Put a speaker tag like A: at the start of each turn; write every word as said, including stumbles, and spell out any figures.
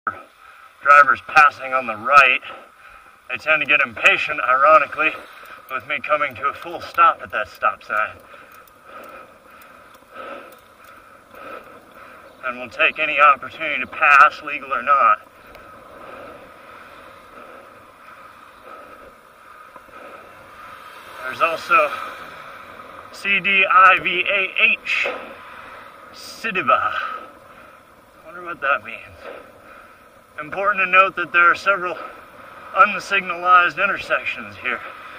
A: drivers passing on the right, they tend to get impatient, ironically, with me coming to a full stop at that stop sign. And will take any opportunity to pass, legal or not. There's also C D I V A H, Cidiva. Wonder what that means. Important to note that there are several unsignalized intersections here.